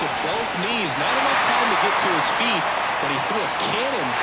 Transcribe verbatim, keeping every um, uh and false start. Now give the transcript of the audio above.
to both knees. Not enough time to get to his feet, but he threw a cannon